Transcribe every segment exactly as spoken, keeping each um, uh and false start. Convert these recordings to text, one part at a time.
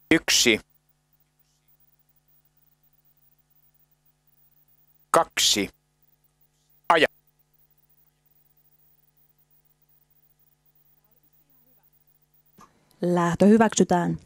Yksi, kaksi, aja. Lähtö hyväksytään.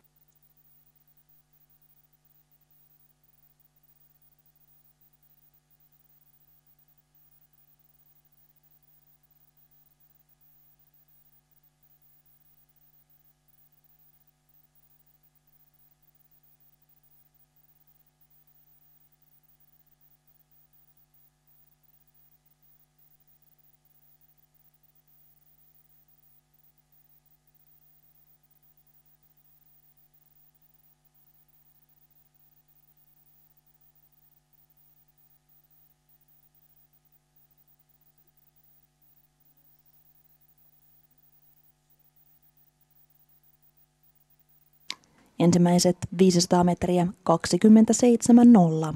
Ensimmäiset viisisataa metriä kaksikymmentäseitsemän nolla.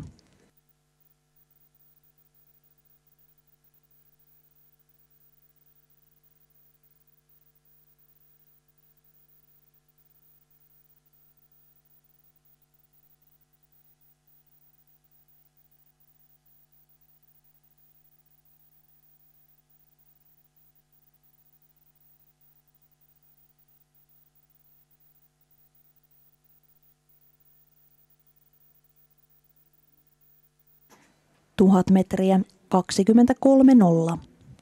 Tuhat metriä kaksikymmentäkolme nolla.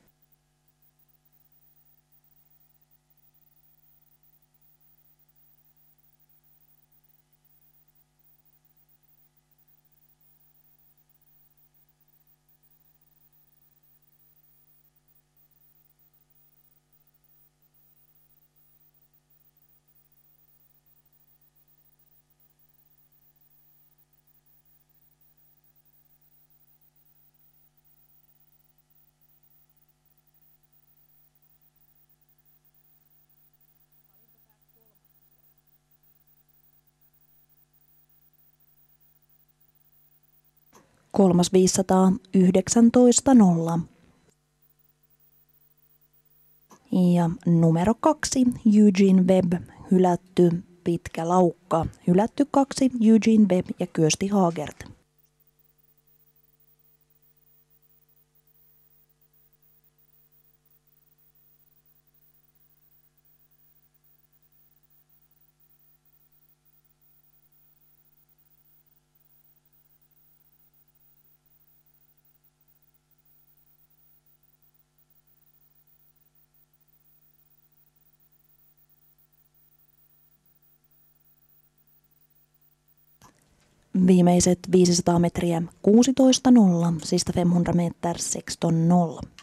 Kolmas viisisataa yhdeksäntoista nolla. Ja numero kaksi, Eugene Webb, hylätty pitkä laukka. Hylätty kaksi, Eugene Webb ja Kyösti Haagert. Viimeiset viisisataa metriä kuusitoista nolla, sista femhundra meter sexton noll.